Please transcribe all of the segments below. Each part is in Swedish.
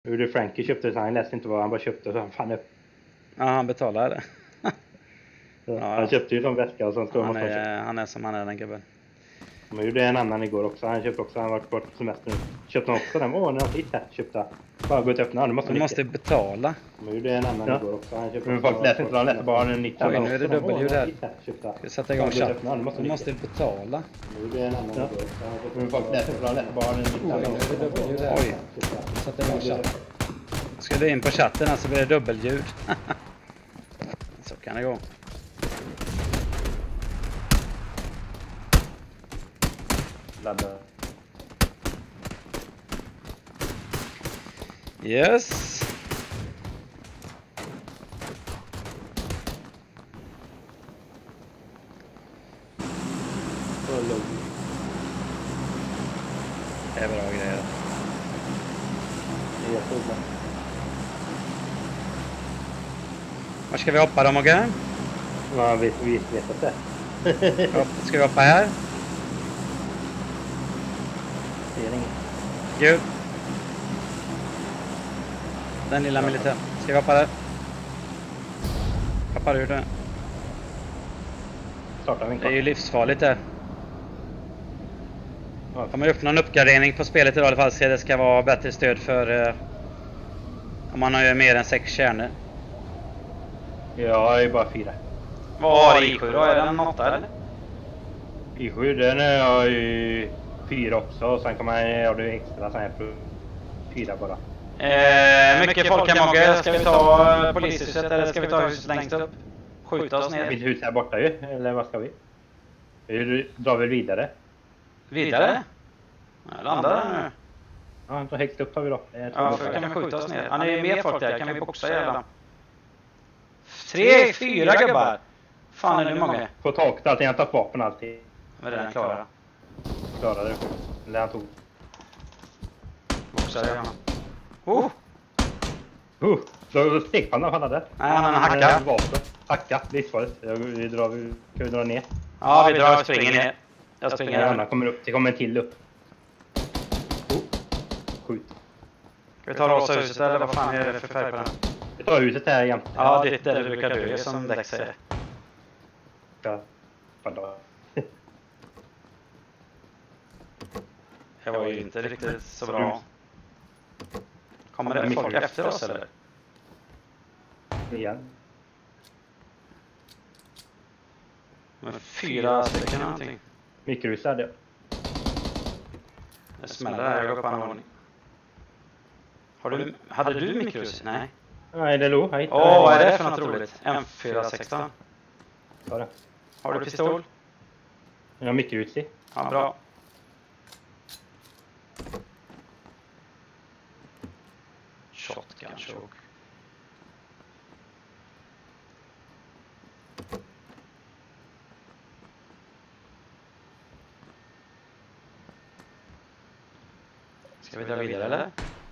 Hur det Frankie köpte, så han läste inte vad han bara köpte, så han fan upp. Ja, han betalade. Ja, han köpte ju de väskor och sånt. Han är som han är, den gubben. Men gjorde en annan igår också. Han köpte också, han var kort på semester nu. Köpte också den. Åh, när jag hittade, köpte. Bara gå ut och öppna. Du måste betala. Men gjorde en annan igår också. Han köpte. Men folk läser inte, de läser bara en 90. Oj, nu är det dubbelljud här. Ska vi sätta igång chatten? Du måste betala. Men gjorde en annan igår också. Men folk läser inte, de läser bara en 90. Oj, nu är det dubbelljud här. Oj, sätta igång chatten. Ska du in på chatten här så blir det dubbelljud. Så kan det gå. Ladda. Yes. Det är bra grejer. Det är jättebra. Var ska vi hoppa då, Mogge? Ja, vi vet att det. Ska vi hoppa här? Det är inget. Gud. Den lilla militär. Ska vi hoppa där? Hoppar ur den. Det är ju livsfarligt där. Har man gjort någon uppgradering på spelet idag i alla fall, så det ska vara bättre stöd för om man har ju mer än 6 kärnor. Ja, jag är bara 4. Vad har I7 då? Är den 8 eller? I7, den är jag ju 4 också, och sen kan man göra det extra, sen är det 4 bara. Mycket folk här, Mogge. Ska vi ta polishuset eller ska vi ta huset längst upp? Skjuta oss ner. Mitt hus här borta ju, eller vad ska vi? Vi drar väl vidare? Vidare? Jag landar där nu. Ja, så högst upp har vi då. Ja, för kan vi skjuta oss ner. Han är ju mer folk där, kan vi boxa jävla. 3, 4 gubbar. Fan är det många? På taket, allting, han tagit vapen alltid. Vad är det den klarar? Klarade det. Eller han tog. Boxar jag. Då stegpannan han hade. Nej, han hackar. Hacka, livsfarligt. Kan vi dra ner? Ja, vi drar och springer ner. Jag springer ner. Han kommer upp, det kommer en till upp. Skjut. Ska vi ta rosa huset eller vad fan är det för färg på den? Vi tar huset här jämt. Ja, det är det du brukar dö som Dex säger. Ja, fan då. Det var ju inte riktigt så bra. Kommer det folk efter oss eller? Igen. Med 4 stycken någonting. Mikrorus hade jag. Det smäller här, jag går på andra våning. Hade du mikrorus? Nej. Nej, det låg. Vad är det för något roligt? M416. Ja, det. Har du pistol? Jag har mikrorus i. Ja, bra. Shotgun choke. Ska vi dra vidare eller?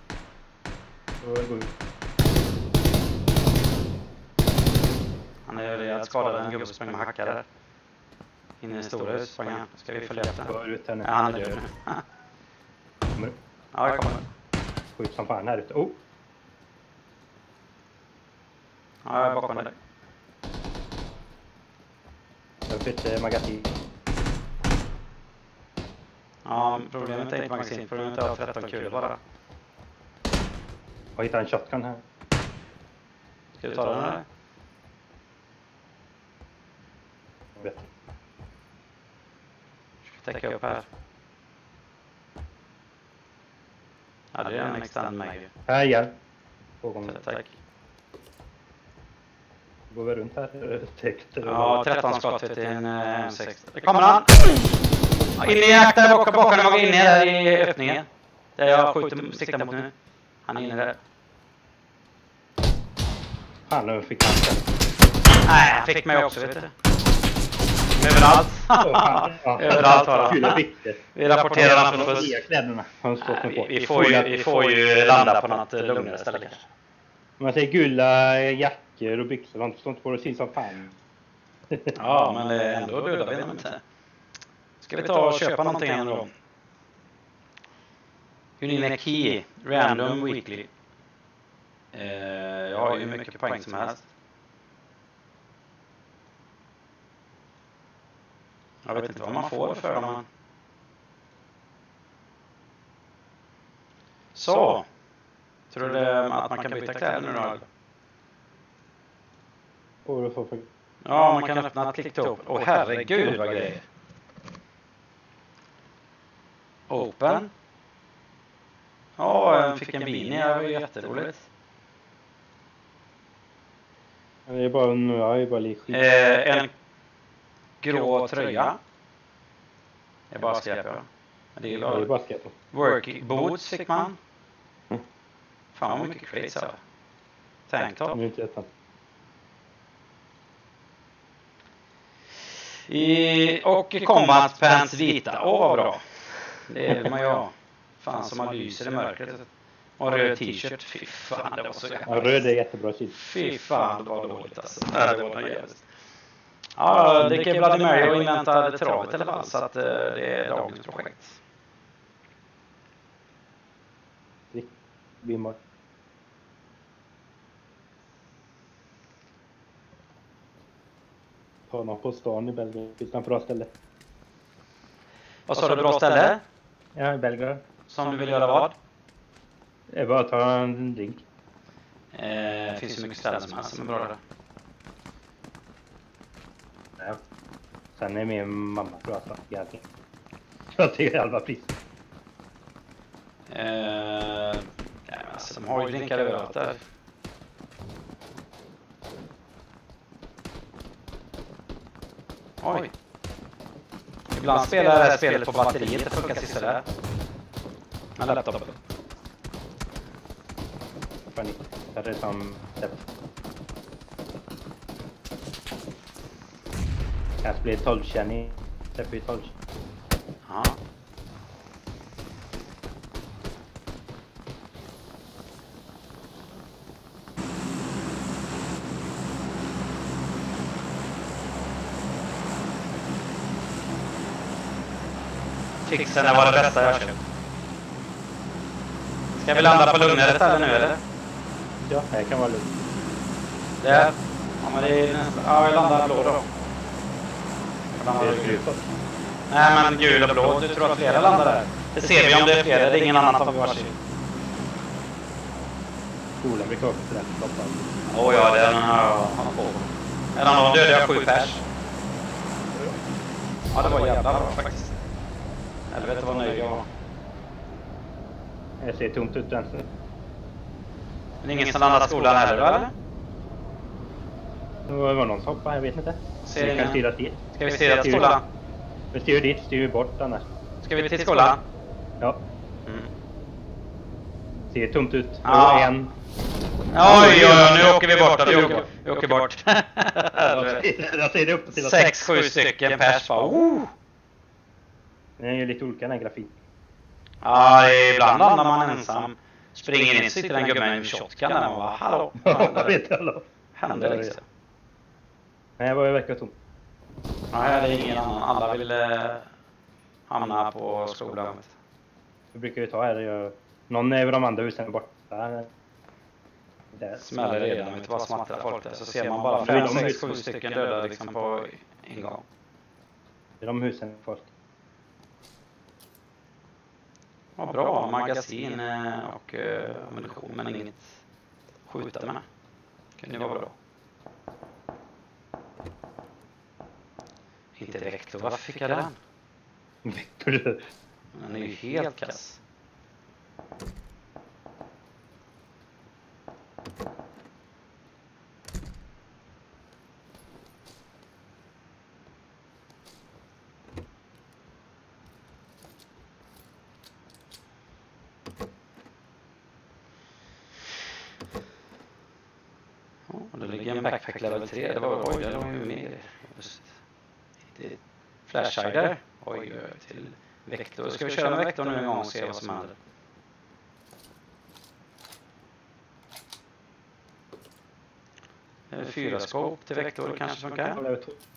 Han är rejält skadad, en gubbe sprang med hackare där. In i det stora hus sprang han. Ska vi följa efter? Ja, han är död nu. Kommer du? Ja, jag kommer. Skjut som fan här ute. Ja, jag är bakom dig. Jag fick magasin. Ja, problemet är inte magasin. Problemet är att jag har 13 kulor bara. Jag hittade en shotgun här. Ska du ta den eller? Jag vet. Ska täcka upp här. Ja, det är en extend mag. Här igen. Tack. Går vi runt här? Ja, 13 skott till en M6. Där kommer han! In i akta bakom den, in där i öppningen. Där jag siktar mot nu. Han är inne där. Han nu fick han. Nej, han fick mig också, vet du. Överallt. Överallt var han. Vi rapporterar han från buss. Vi får ju landa på något lugnare ställe kanske. Man säger gula jackor och byxor, de står inte på det syns som fan. Ja, men ändå dödar vi dem inte. Ska vi ta och köpa någonting ändå? Unina Key, Random Weekly. Jag har ju mycket poäng som helst. Jag vet inte vad man får för dem. Så. Tror du att man kan byta kläder nu då? Ja, man kan öppna TikTok. Åh herregud vad grejer. Open. Ja, jag fick en beanie. Det var jätteroligt. Det är bara en skit. En grå tröja. Det är bara skräp, ja. Det är bara skräp. Work boots fick man. Fan vad mycket crates här. Tanktop. Och combat pants vita. Åh vad bra. Det är man ju. Fan som man lyser i mörkret. Och röd t-shirt. Fy fan det var så jävla. Ja, röd är jättebra shit. Fy fan det var dåligt alltså. Nej, det var jävligt. Ja, det är Bloody Mary och inväntade travet i alla fall. Så att det är dagens projekt. Vimmar. Ta någon på stan i Belgrad. Finns det en bra ställe? Vad sa du, bra ställe? Ja, i Belgrad. Som du vill göra vad? Det är bara att ta en drink. Finns det mycket ställen som är bra där. Ja. Sen är min mamma tror jag egentligen. Jag tycker det är halva pris. Alltså, de har ju drinkar överallt där. Oj. Ibland spelar det här spelet på batteriet. Det funkar sista där. Med laptopen. Panik. Det är som... Här blir 12-känning. Det blir 12. Ja. Fixen var det bästa jag köpt. Ska vi landa på lugnare ställe nu eller? Ja, det kan vara lugnt. Det? Ja, men det är nästan... Ja, vi landar blå då. Nej, men gul och blå. Du tror att flera landar där? Det ser vi om det är flera. Det är ingen annan som vi varsin. Skolan brukar också för den stoppar. Åh ja, det är den här han på. En annan dödade jag 7 pers. Ja, det var jävla bra faktiskt. Helvete vad nöjd jag var. Jag ser tomt ut vänster. Men ingen som landar skolan heller då, eller? Det var någon som hoppade, jag vet inte. Vi kan styra dit. Ska vi styra till skolan? Vi styr dit, styr bort annars. Ska vi till skolan? Ja. Ser tomt ut. Ja. En. Oj, nu åker vi bort. Vi åker bort. Jag ser det upp till 6-7 stycken pers bara. Det är ju lite olika den här grafiken. Ja, ibland landar man ensam. Springer in, sitter en gubbe med en shotgun och bara, hallå. Händer liksom. Nej, jag var ju verkar tom. Nej, det är ingen annan. Alla vill hamna på skolan. Vi brukar ju ta här. Någon är de andra husen borta. Där. Smäller redan, vet vad smattrar folk där. Så ser man bara 5-6-7 stycken döda liksom på en gång. Det är de husen folk. Ja, bra magasin och ammunition, men inget skjuta med. Kunde ju vara bra. Inte Vector, varför fick jag den? Vector? Den är ju helt kass. Det ligger en backpack level 3. Det var oj, det var ju mer. Just det. Flashhider. Oj, till Vector. Ska vi köra med Vector nu en gång och se vad som händer? Fyra scope till Vector kanske funkar.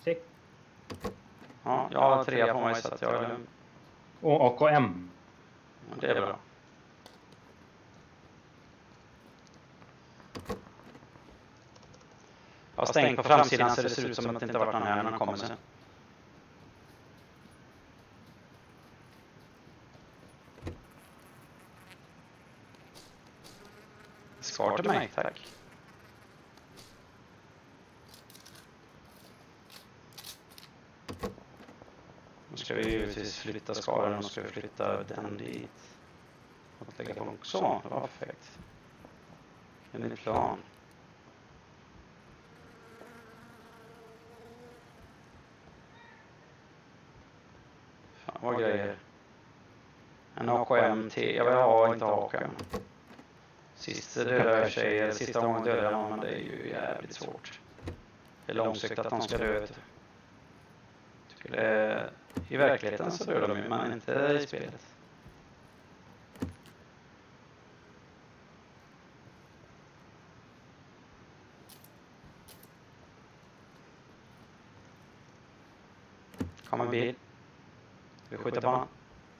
Ja, jag har 3 på mig så att jag... Och AKM. Ja, det är bra. har stängt på framsidan så det ser ut som att det inte har varit någon här när de kommer sen. Skar till mig, tack. Nu ska vi givetvis flytta skaren och ska vi flytta den dit. Och lägga på så, det var perfekt. En ny plan. Fan vad grejer. En AKM till, jag vill ha inte AKM. Sist dödade jag tjejer, sista gången dödade jag någon, men det är ju jävligt svårt. Det är långsiktigt att de ska dö. Tycker det är, i verkligheten så dör de ju, men inte i spelet. Kom en bil. Vi skjuter på honom.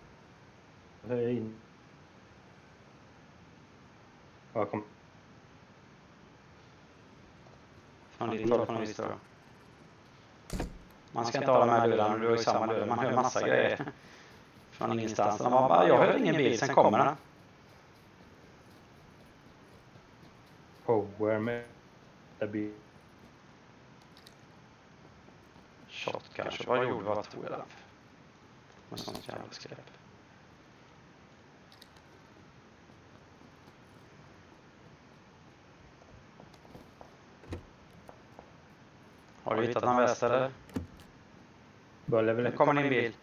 Ja, kom. Från ditt håll från ditt håll. Man ska inte ha de här lurarna, du har ju samma lurar. Man hör massa grejer. Från ingenstans. Man bara, jag hör ingen bil, sen kommer den. Power med det blir Shot kanske. Vad gjorde vad tog jag den? Med sånt jävla skräp. Har du hittat någon väst eller? Nu kommer din bil.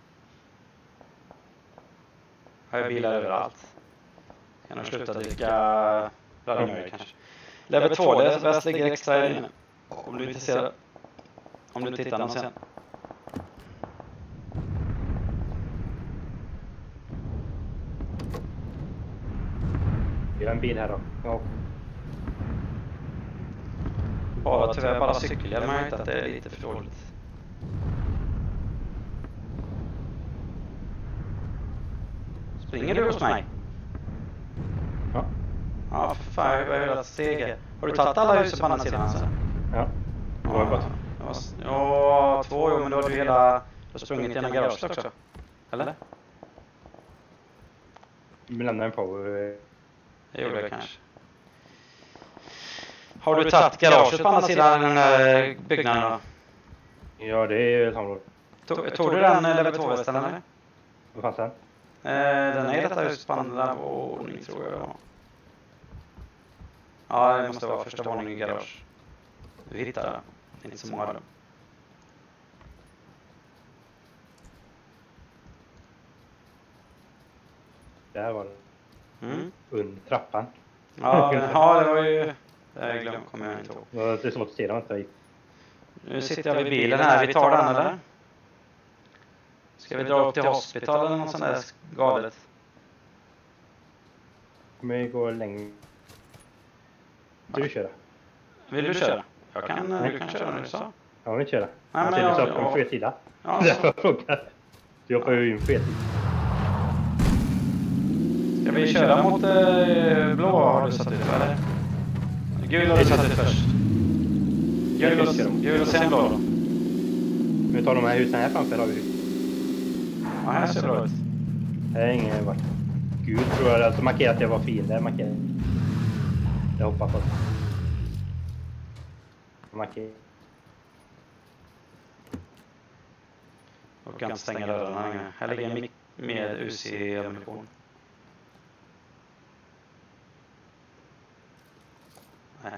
Har jag bilar överallt. Kan du sluta dricka blödmjöl kanske? Level 2, det väst ligger extra inne. Om du inte ser det. Om du tittar någon sen. Vi har en bil här då. Ja. Tyvärr bara cykelhjälm har jag hittat, det är lite för dåligt. Springer du hos mig? Ja. Ja, för fan, jag har hela steget. Har du tagit alla husen på andra sidan alltså? Ja. Det var gott. Ja, 2, men då har du hela... Du har sprungit genom garaget också. Eller? Vi lämnar en på. Det gjorde jag kanske. Har du tagit garaget på andra sidan byggnaden då? Ja, det är ju samma. Tog du den level 2-västen eller? Vad fanns den? Den är i detta huset på andra våning tror jag. Ja, det måste vara första våningen i garage. Vi hittar det. Det är inte så många av dem. Där var det. Under trappan. Ja, det var ju... Det kommer jag inte ihåg. Det är svårt att se dem inte. Nu sitter jag vid bilen här. Vi tar den eller? Ska vi dra upp till hospital eller något sånt där galet? Kommer vi gå längre? Vill du köra? Vill du köra? Du kan köra nu så. Jag vill inte köra. Nej, jag ser det på fel sida. Ja. Du hoppar ju in på fel sida. Ska vi köra mot blå har du satt ut eller? Gul har du satt ut först. Gul och sen blå då. Vi tar de här husen här framför har vi. Ja, här ser det bra ut. Det är ingen vart. Gud tror jag alltså markerat att det var fin där markerat. Jag hoppas på. Markerat. Och kan stänga dörrarna. Här ligger en med UC-ammunition. Nej.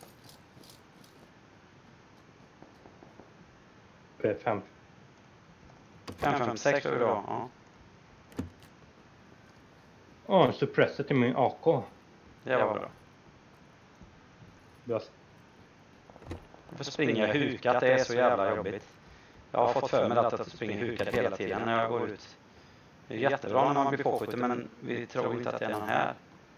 556 då, ja. En suppressor till min AK. Det var bra. Jag får springa hukat, det är så jävla jobbigt. Jag har fått för mig att jag springer hukat hela tiden när jag går ut. Det är jättebra när man blir påskjuten, men vi tror inte att det är någon här.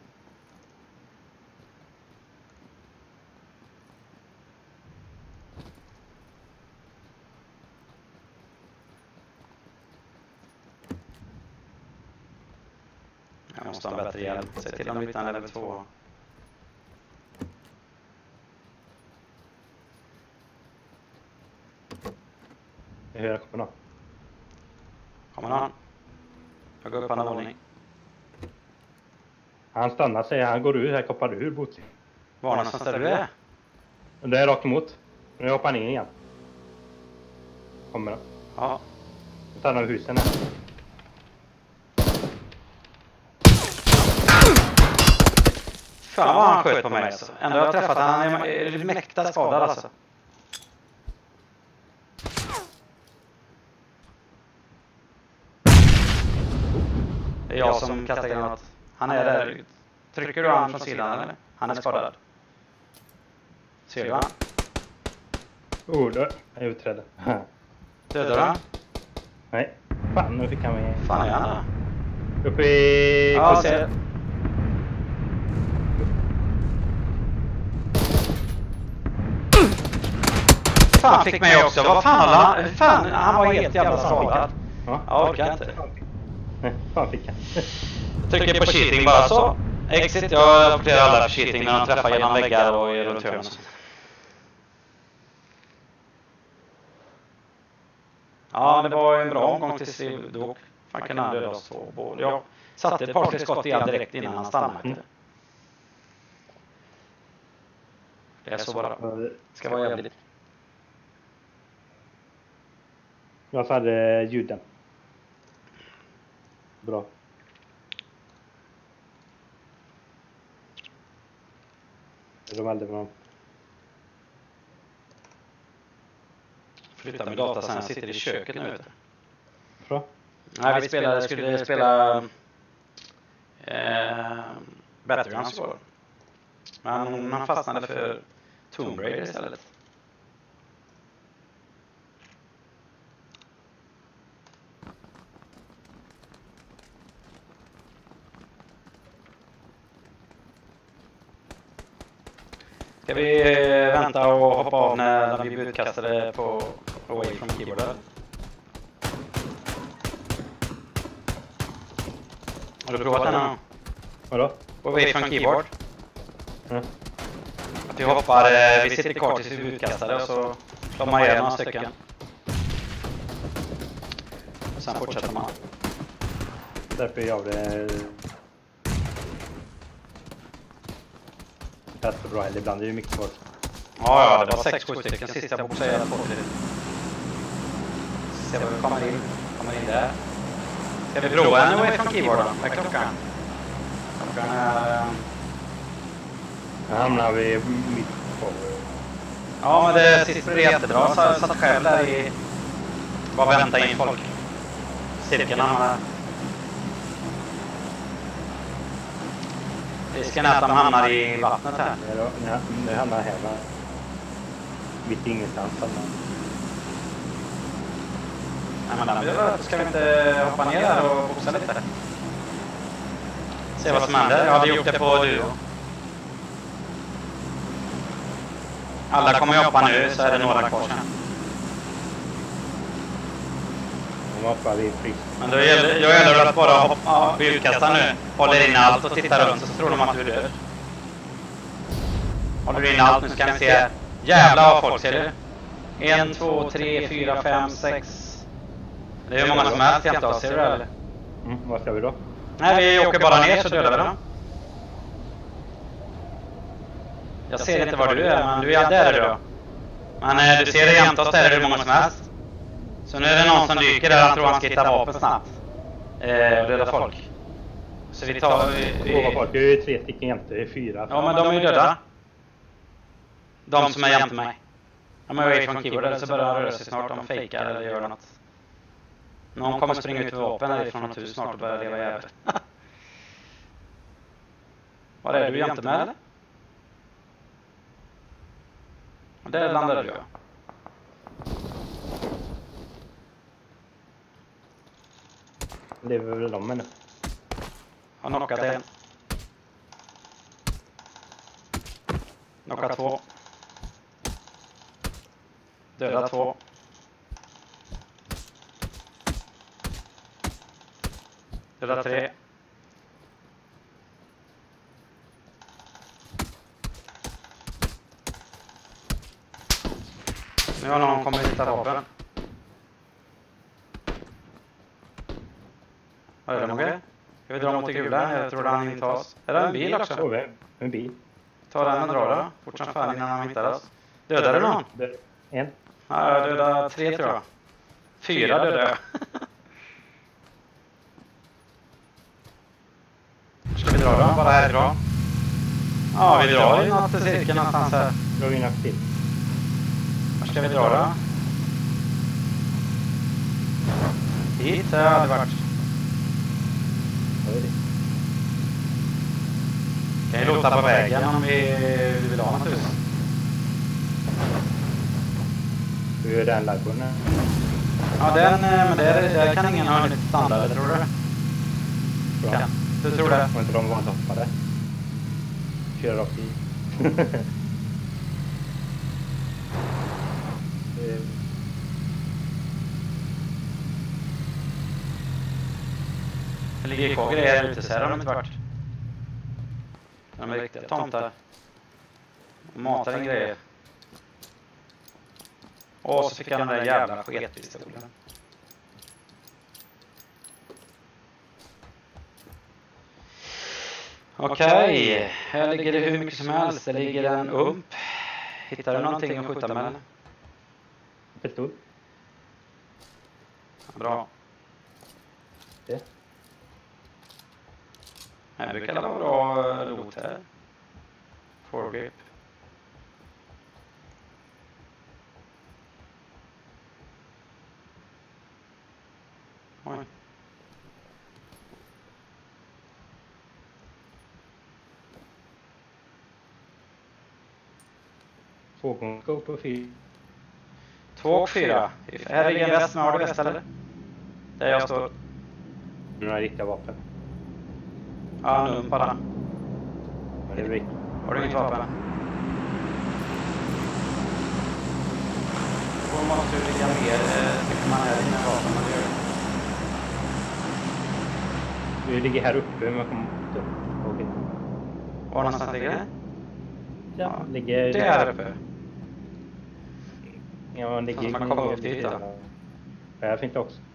Jag måste ha en bättre hjälp. Se till om vi hittar en level 2. Hur jag kommer då? Kommer han? Jag går upp andra våning. Han stannar sig, han går ur, här koppar ur Botsi. Var någonstans där du är? Det är rakt emot. Nu hoppar han in igen. Kommer då. Ja. Nu tar han husen här. Fan vad han sköt på mig alltså. Ändå har jag träffat han är mäkta skadad alltså. Det är jag som kastar granat. Han är där. Trycker du han från sidan eller? Han är skadad. Ser du han? Där. Jag utträdde. Dödar han? Nej. Fan, nu fick han mig. Fan är han då? Uppe i... Ja, ser. Fan fick mig också. Vad fan håller han? Fan, han var helt jävla skadad. Ja. Jag orkar inte. Nej, fan fick han. Trycker på cheating bara så. Exit, jag rapporterar alla för cheating när de träffar genom väggar och runt hörnen. Ja, det var en bra omgång tills vi dog. Fan kan han döda oss två. Jag satte ett par tre skott igen direkt innan han stannade. Det är så bara. Det ska vara jävligt. Jag hade ljuden. Bra. Det är väldigt bra. Flytta min data sen, jag sitter i köket nu vet du. Bra. Nej, vi skulle spela Battlegrounds igår. Men man fastnade för Tomb Raider istället. Ska vi vänta och hoppa av när vi blir utkastade på away from keyboard? Har du provat den här? Vadå? Away from keyboard? Mm. Att vi hoppar, vi sitter kvar tills vi blir utkastade och så slår man ihjäl några stycken. Och sen fortsätter man. Därför gör det... Ganska bra, eller ibland är det ju mycket svårt. Ja, det var 6-7 stycken. Sista boxar jag på till. Se vad vi kommer in. Kommer in där. Ska vi prova en away from keyboarden? Vad är klockan? Klockan är... Nu hamnar vi mitt på. Ja, men det sist blev det jättebra. Så jag satt själv där i... Bara vänta in folk. Cirkeln hamnar. Risken är att de hamnar i vattnet här. Nu hamnar här va? Mitt ingenstans. Nej, men ska vi inte hoppa ner där och boxa lite? Se vad som händer. Jag hade gjort det på duo. Alla kommer ju hoppa nu så är det några kvar sen. De hoppar vi frisk. Men då gäller det att bara hoppa vid utkastar nu. Håller in allt och tittar runt så tror de att du är död. Håller du in allt nu så kan vi se. Jävlar vad folk ser du. 1, 2, 3, 4, 5, 6. Det är hur många som helst jämte oss, ser du det eller? Vad ska vi då? Nej, vi åker bara ner så dödar vi dem. Jag ser inte var du är, men du är där du. Men du ser det jämte oss, där är det hur många som helst. Så nu är det någon som dyker där, han tror han ska hitta vapen snabbt. Och döda folk. Så vi tar... folk, det är ju 3 stycken jämte, det är 4. Ja, men de är ju döda. De som är jämte mig. De är away från keyboard, så börjar de röra sig snart. De fejkar eller gör något. Någon kommer springa ut med vapen härifrån något hus snart och börja leva jävel. Var är du jämte med eller? Och där landade du. Det är väl de nu. Har knockat en. Knockat 2. Döda 2. Döda 3. Nu har någon kommit hitta vapen. Vad är det, Mogge? Ska vi dra mot det gula? Jag tror han inte oss. Är det en bil också? En bil. Ta den och dra då. Fort som fan innan han hittar oss. Dödar du någon? En. Ja, jag dödade 3 tror jag. 4 dödade jag. Ska vi dra då? Bara härifrån? Ja, vi drar i något cirkel någonstans här. Drar vi något till. Var ska vi dra då? Hit har jag aldrig varit. Vad är det? Kan ju låta på vägen om vi vill ha något hus. Hur är den laggorn? Ja, men där kan ingen ha hunnit stanna, eller tror du? Bra. Kan. Du tror det? Var inte de vant hoppade? Kör rakt i. Det ligger kvar grejer ute så här har de inte varit. De är riktiga tomtar. De matar in grejer. Och så fick han den där jävla sketpistolen. Okej, här ligger det hur mycket som helst. Det ligger en ump. Hittar du någonting att skjuta med? Pistol. Bra. Det. Här brukar det vara bra loot här. Foregrip. Oj. Tvågångsscope och 4. 2 och 4. Här ligger en väst med väst eller? Där jag står. Några riktiga vapen. Ja, nu bara. Ja, det är riktigt. Har du inget vapen? Då måste du ligga mer. Tycker man är dina vapen man gör. Vi ligger här uppe men jag kommer inte upp. Okej. Var någonstans ligger det? Ja, ligger... Det är här uppe. Ja, ligger... Så man kommer upp dit då. Ja, här finns det också.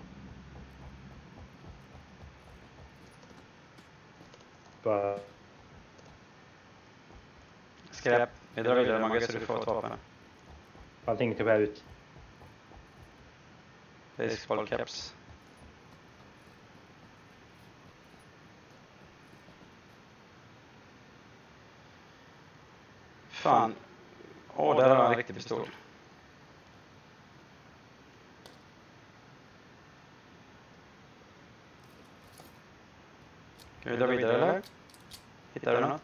Bara... Skräp. Vi drar vidare Magge så du får ett vapen. Allting typ här ut. Baseball caps. Fan. Åh, där har jag en riktig pistol. Ska vi dra vidare eller? Hittar du något?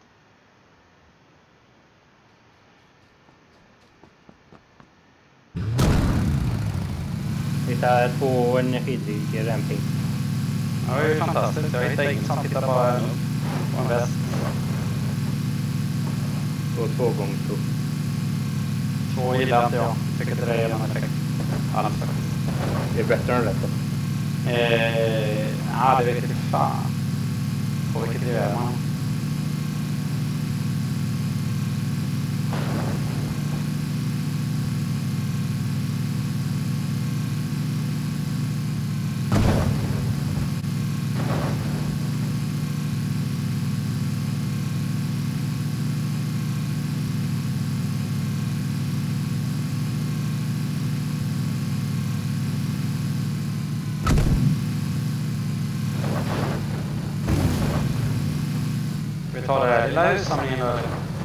Hittar 2 energidrycker, en ping. Ja, det är ju fantastiskt. Jag hittar ingen som tittar bara på en väst. Och 2-gångsscope. 2 gillar inte jag. Tycker inte det är någon effekt. Alls faktiskt. Det är bättre än rätt då. Ja, det vet jag fan. På vilket det är man. Vi tar det här lilla hussamlingen över.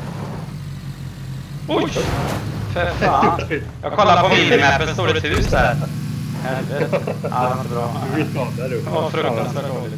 Oj! För fan. Jag kollar på minimappen, står det ett hus där. Helvete. Ja, det var inte bra. Ja, fruktansvärt dåligt.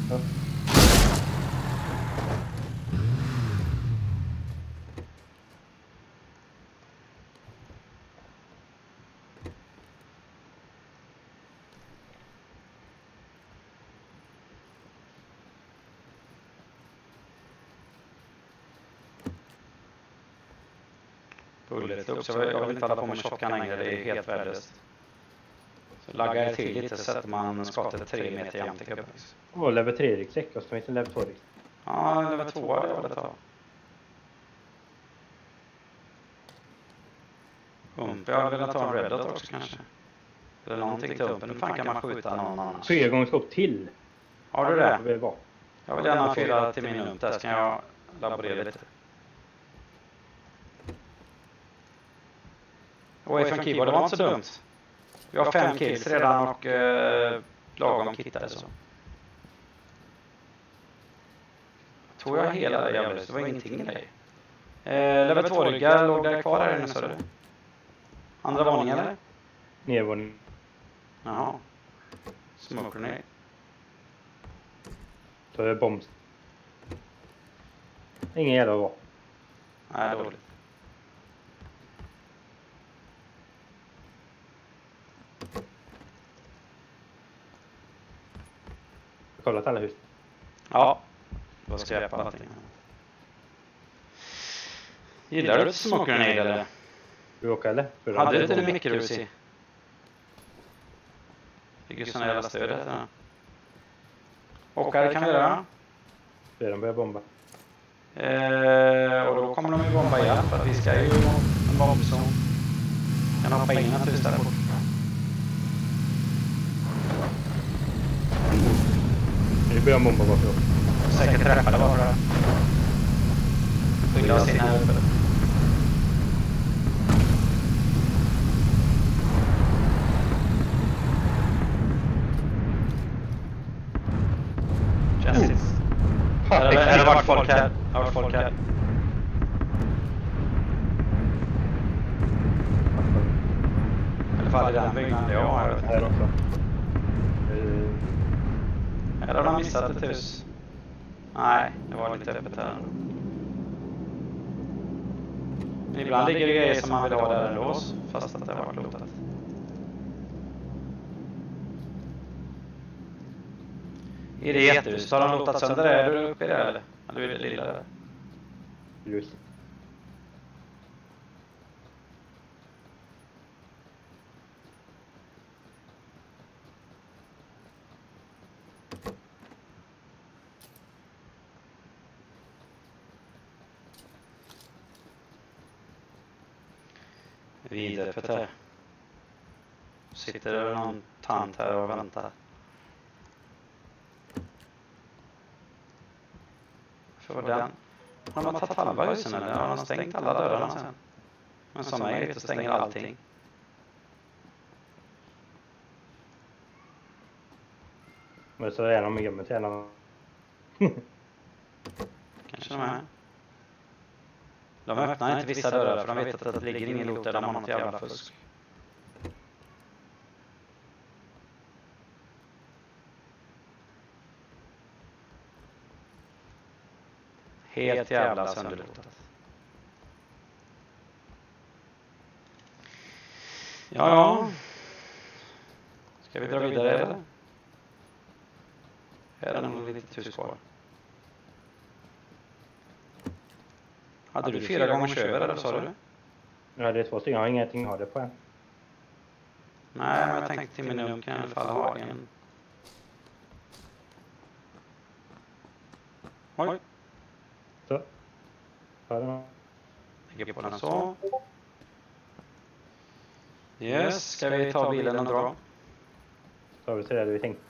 Bullet. Jag vill inte hålla på med shotgun längre, det är helt värdelöst. Så laggar jag till lite så sätter man skottet 3 meter jämnt i gubben. Åh, level 3-ryggsäck och så inte level 2-ryggsäck. Ja, level 2 hade jag velat ta. Jag hade velat ta en Red Dot också kanske. Eller någonting till umpen. Hur fan kan man skjuta någon annan? 4-gångsscope till. Har du det? Det är bra. Jag vill gärna fylla till min ump där, så kan jag laborera lite. Och ifrån keyboard, det var inte så dumt. Vi har 5 kills redan och lagom kittade så. Tror jag hela det jävla, det var ingenting i dig. Level 2-ryggar låg där kvar här inne, så du. Andra våningen eller? Nedvåning. Jaha. Smoker ner. Så är det bomb. Ingen jävla bra. Nej, dåligt. Kollat alla hus. Ja. Vad ska jag på allting? Gillar du smoker ner eller? Du åker eller? Hade du inte en mikrorus i? Fick ju såna jävla stöd här. Och här kan vi göra. De börjar bomba. Och då kommer de ju bomba igen för att vi ska ju en bombzon. Kan hoppa in naturligtvis där bort. Nu börjar bomba varför. Säkert träffa det bara. Skilja oss in här uppe. Känsligt. Här har varit folk här. Här har varit folk här. I alla fall i den byggnaden. Ja, jag vet inte. Här också. Här har de missat ett hus. Nej, det var lite öppet här. Men ibland ligger det grejer som man vill ha där ändå, fast att det har varit lotat. Är det jättehus? Har de lotat sönder det? Är du uppe i det eller? Eller är det lilla där? Just. Vidare för det. Sitter det någon tant här och väntar. För den. Har de tagit halva husen eller? Har de stängt alla dörrarna sen? Men som mig vet stänger allting. Men så är de gömmer till hela. Kanske de är. De öppnar inte vissa dörrar för de vet att det ligger ingen lot där de har något jävla fusk. Helt jävla sönderlotat. Ja. Ska vi dra vidare eller? Här är nog lite hus kvar. Hade du 4 gånger köver eller sa du? Ja, det är 2 stycken. Jag har ingenting att ha det på än. Nej, men jag tänkte till min ung kan i alla fall ha en. Oj. Så. Har den. Lägger på den så. Yes, ska vi ta bilen och dra? Så har vi så där vi tänkte.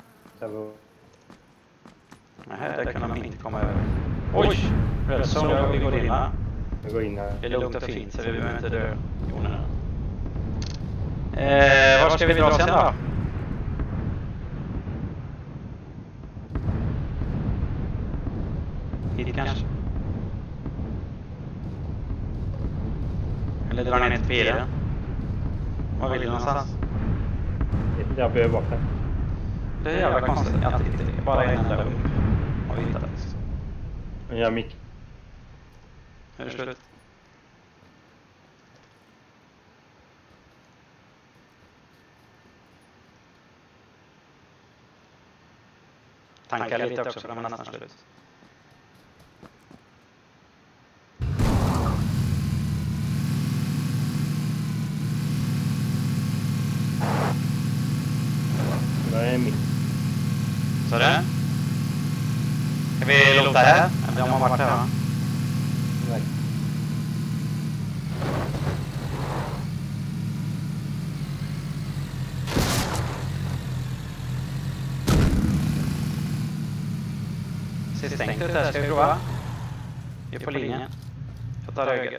Nej, där kan de inte komma över. Oj! Redson, vi går in här. Vi går in här. Det är lugnt och fint så vi behöver inte dö. Var ska vi dra sen då? Hit kanske. Eller drar ner till piren. Var vill du någonstans? Jag behöver bort det. Det är jävla konstigt att det inte är bara en enda ung. Har vi hittat det. Men jag mick. Är det slut? Tankar lite också för de är nästan slut. Det är mick. Så det? Ska vi låta här? Eller om man varit här va? Nej. ser stängt ut här. Ska vi prova? Vi är på linjen. Jag tar höger.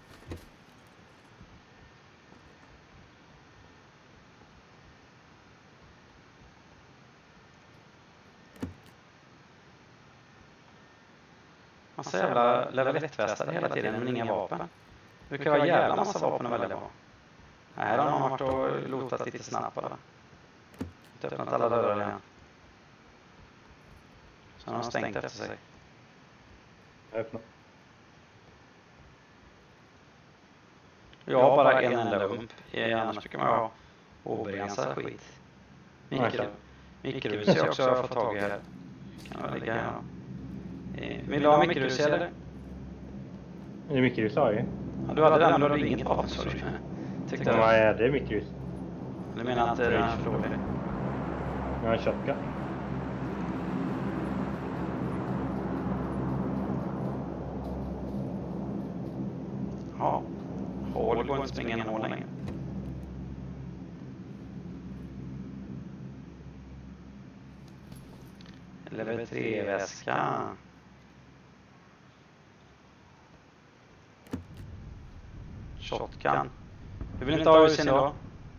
Massa jävla level 1-västare hela tiden, men inga vapen. Det brukar vara jävla massa vapen att välja på. Nej, här har någon varit och lotat lite snabbt bara. Inte öppnat alla dörrar igen. Så har de stängt efter sig. Öppna. Jag har bara en enda ump. Annars brukar man ha obegränsad skit. Mikrorus är också jag har fått tag i här. Kan jag ligga här. Vill du ha mikrorus eller? Det är mikrorus har ju. Ja, du hade den men du hade inget vapen så du tyckte vad är det mikrorus? Du menar att det är för dålig? Jag har en shotgun. Ja. Hål går inte springa en hål längre. Level 3-väska. Shotgun. Du vill inte ha usin då?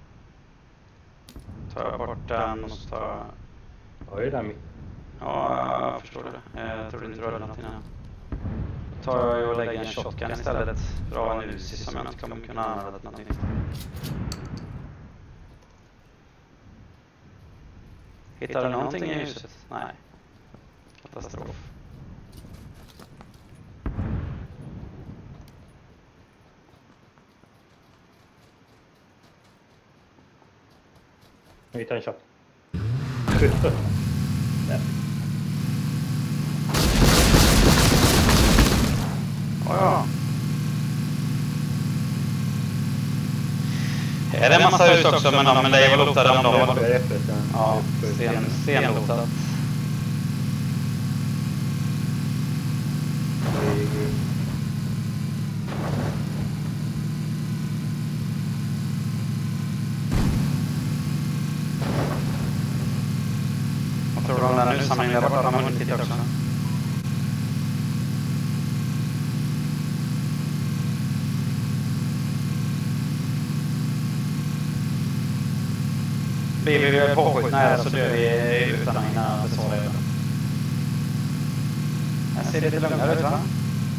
Tar jag bort den och så tar jag... Har ju den mitt. Ja, jag förstår det. Jag trodde inte du hade något innan. Då tar jag och lägger en shotgun istället. För att ha en usi som jag inte kommer kunna använda till någonting. Hittar du någonting i huset? Nej. Katastrof. Vi tar en shot. Ja. Är det en massa hus också, men det är väl lotade om dem. Ja, senlotat. Jag tror de där nu samlingen där borta har man hunnit titta också. Blir vi påskjutna här så dör vi utan att hinna besvara det. Jag ser lite lugnare ut, va?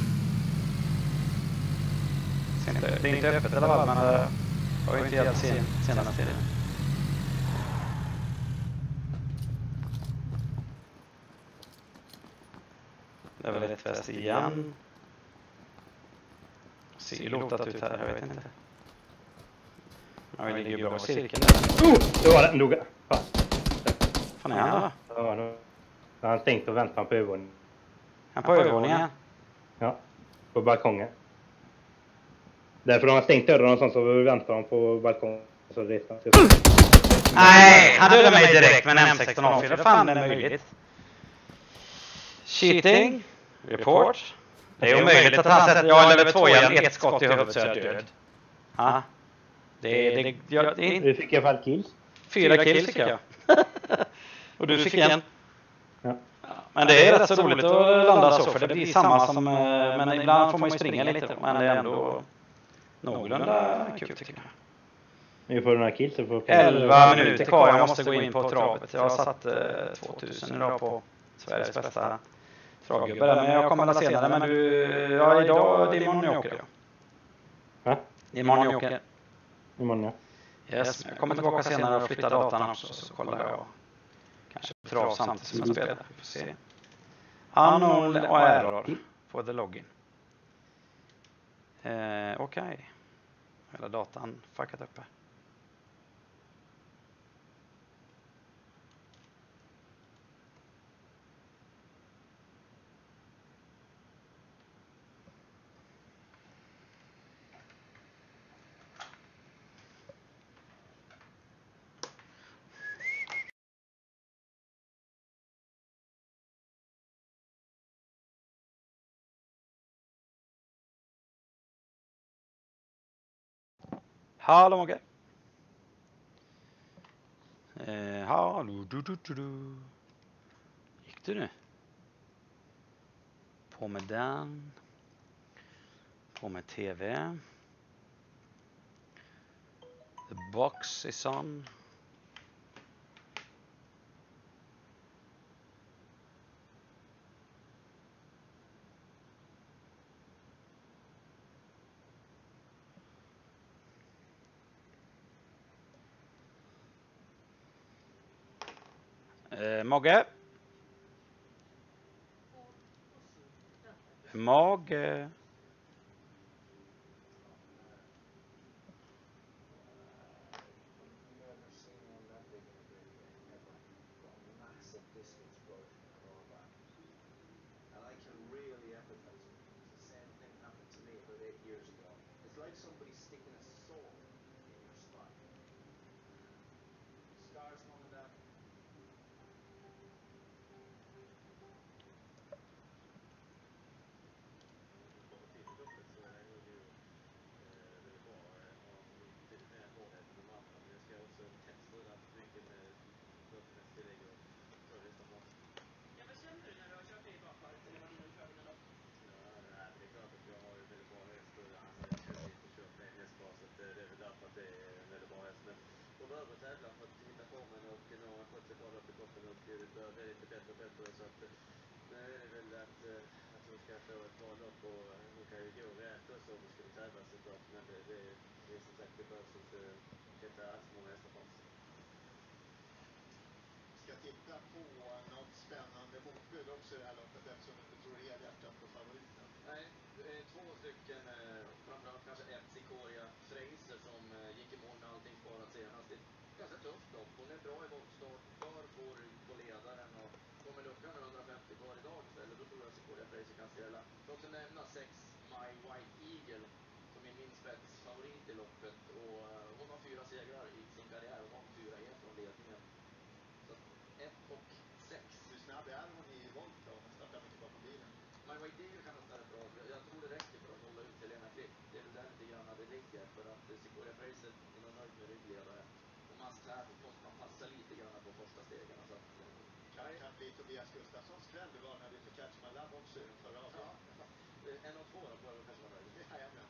Det är inte öppet eller vad, men det var ju inte helt senaste tiden. Det är väl ett väst igen. Ser ju lotat ut här, jag vet inte. Ja, vi ligger ju bra i cirkeln där. Det var den, dog. Fan är han då? Ja, då har han stängt och väntat på övervåningen. Han på övervåningen? Ja, på balkongen. Därför de har stängt dörren och sånt så väntar de på balkongen. Så resan. Nej, han dödade mig direkt med en M16 avfyller. Fan, det är möjligt. Cheating. Report. Det är omöjligt att han sätter... Jag lever 2 igen, ett skott i huvudet så är jag död. Ja. Du fick i alla fall kills. 4 kills fick jag. Och du fick en. Ja. Men det är rätt så roligt att landa så, för det blir samma som... Men ibland får man ju springa lite, men det är ändå någorlunda kul tycker jag. Vi får några kills. 11 minuter kvar, jag måste gå in på travet. Jag har satt 2000 idag på Sveriges bästa travgubbe där, men jag kommer alla senare. Men du, ja idag, det är imorgon jag åker då. Va? Imorgon jag åker. Imorgon, ja. Yes, jag kommer tillbaka senare och flyttar datan också, så kollar jag kanske trav samtidigt som jag spelar. Vi får se. Unknown och error på the login. Okej. Hela datan fuckat uppe. Hallå Mogge. Hallå. Gick du nu? På med den. På med TV. The box is on. Mogge. Mogge. Titta på något spännande motbud också i det här loppet eftersom du inte tror helhjärtat på favoriten. Nej, två stycken, framförallt kanske ett Sikoria Fraser som gick i mål med allting sparat senast. Det är ett ganska tufft lopp. Hon är bra i voltstart, bör få rygg på ledaren och kommer luckan med 150 kvar idag istället. Då tror jag Sikoria Fraser kan ställa. Jag får också nämna 6 My White Eagle som är min spetsfavorit i loppet och hon har 4 segrar i sin karriär och har 4-1 från ledningen. 1 och 6. Hur snabb är hon i volt då? Hon startar mycket bakom bilen. My White Eagle kan nästan bra. Jag tror det räcker för att hålla ut Helena Frick. Det är väl där lite grann det ligger. För att Sikoria Fraser är nog nöjd med ryggledare. Och must have måste man passa lite grann på första stegen. Så att, kan bli Tobias Gustafssons kväll. Du varnade för Catch My Love också i den förra avsnittet. Ja, en av två då får jag kanske vara nöjd. Jajamän.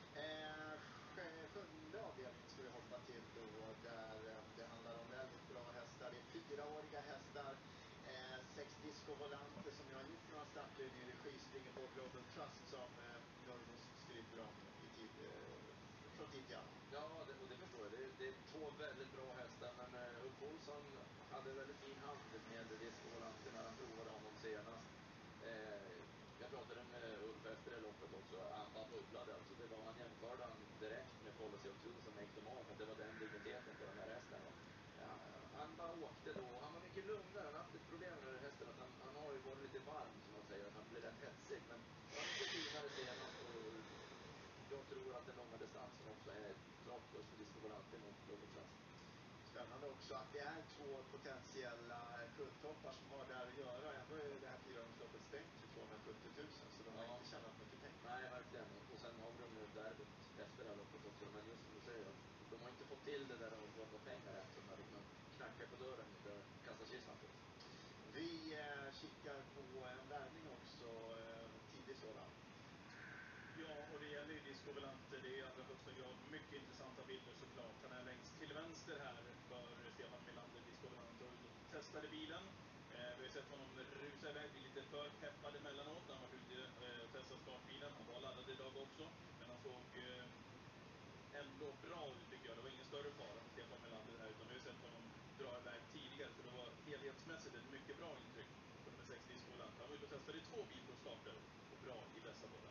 Sjunde avdelningen ska vi hoppa till då, där det handlar om väldigt bra hästar. Det är 4-åriga hästar, 6 discovolanter som jag har gjort några starter i regi, springer på Global Trust som Nurmos skryter om i tid, från tid till annan. Ja, och det förstår jag. Det är två väldigt bra hästar, men Ulf Olsson hade väldigt fin hand med discovolanter när han provade honom senast. Jag pratade med Ulf efter det loppet också. Han bara bubblade. Alltså det var, han jämförde han direkt med Policy of Two som Make Them All. Att det var den digniteten på den här hästen. Ja, han bara åkte då. Han var mycket lugnare. Han har haft ett problem med den här hästen. Att han har ju varit lite varm som man säger. Att han blir rätt hetsig. Men han är mycket finare senast. Och jag tror att den långa distansen också är klart plus för discovolanter mot Global Trust. Spännande också att det är 2 potentiella kuddtoppar som har där att göra. Ändå är det här 4-årsloppet stängt för 270 000 så de har inte tjänat mycket pengar. Nej, verkligen. Och sen har de ju derbyt efter det här loppet också. Men just som du säger, de har inte fått till det där och fått med pengar efter när de knackar på dörren där kassakistan finns. Vi kikar på en värvning också, tidigt sådan. Ja, och det gäller ju discovolanter. Det är i allra högsta grad mycket intressanta bilder såklart. Han är längst till vänster här för Stefan Melander, discovolant, och testade bilen. Vi har sett honom rusa iväg, bli lite för peppad emellanåt när han var ute och testade startbilen. Han var laddad idag också, men han såg ändå bra ut tycker jag. Det var ingen större fara för Stefan Melander här, utan vi har sett honom dra iväg tidigare. Så det var helhetsmässigt ett mycket bra intryck på nummer 6 discovolant. Han var ute och testade 2 bilprovstarter och bra i dessa båda.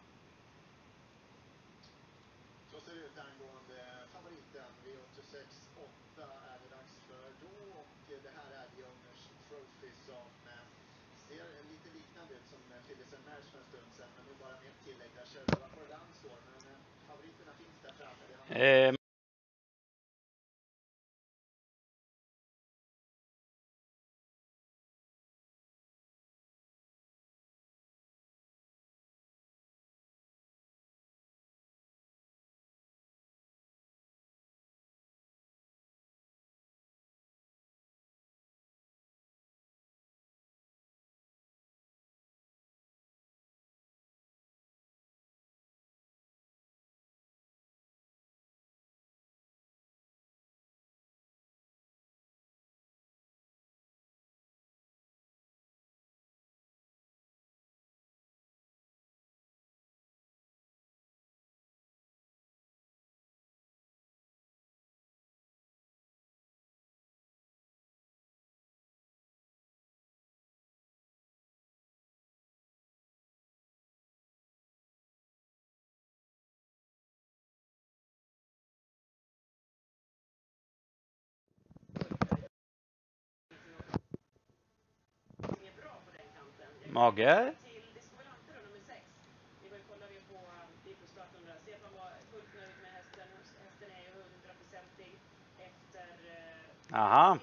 Så ser det ut angående favoriten. V86.8 är det dags för då. Och det här är The Owners Trophy som ser lite liknande ut som Phyllis and Mars för en stund sedan. Men nu bara med ett tillägg där Sherlock Orland står. Men favoriterna finns där framme. Mage. Aha.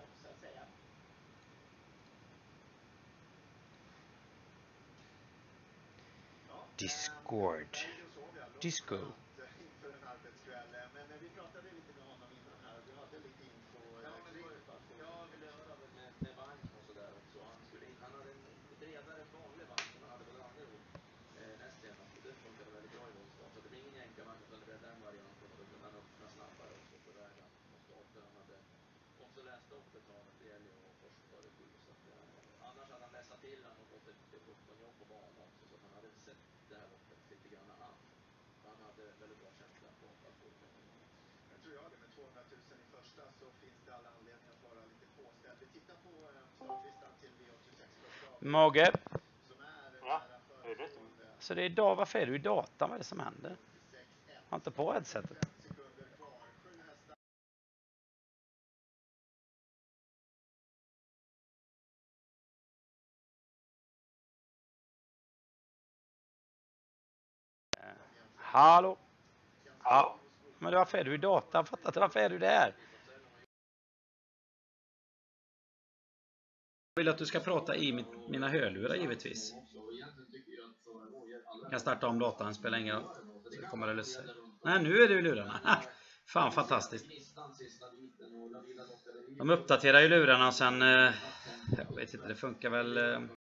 Discord. Disco. Inför en arbetskväll. Men vi pratade lite med honom innan här och du hade lite info kring Balfour. Ja, jag ville höra med vagn och sådär också. Han hade en bredare än vanlig vagn som han hade på Langerod näst senast. Det funkade väldigt bra i Volkswagen. Så det blir ingen jänkarvagn utan det blev den varianten och då kunde han öppna snabbare också på vägen. Och starten han hade också läst upp ett tag att det gäller att forska före tid. Annars hade han läsat till han och gått ett 17-jobb på banan också. Så att han hade sett det här loppet lite grann an. Han hade väldigt bra känsla på Balfour. Jag tror jag det. Med 200 000 i första så finns det alla anledningar att vara lite påställd. Vi tittar på startlistan till V86 Mage. som är Ja, nära det är det. förestående. Så det är idag, varför är du i datan? Vad är det som händer? Har inte på headsetet. 5 sekunder kvar. 7 hästar. Hallå? Ja. Men varför är du i data? Jag fattar inte, varför är du där? Jag vill att du ska prata i mina hörlurar givetvis. Jag kan starta om datan, spelar ingen roll. Så kommer det lösa. Nej, nu är det ju lurarna. Fan, fantastiskt. De uppdaterar ju lurarna och sen... Jag vet inte, det funkar väl...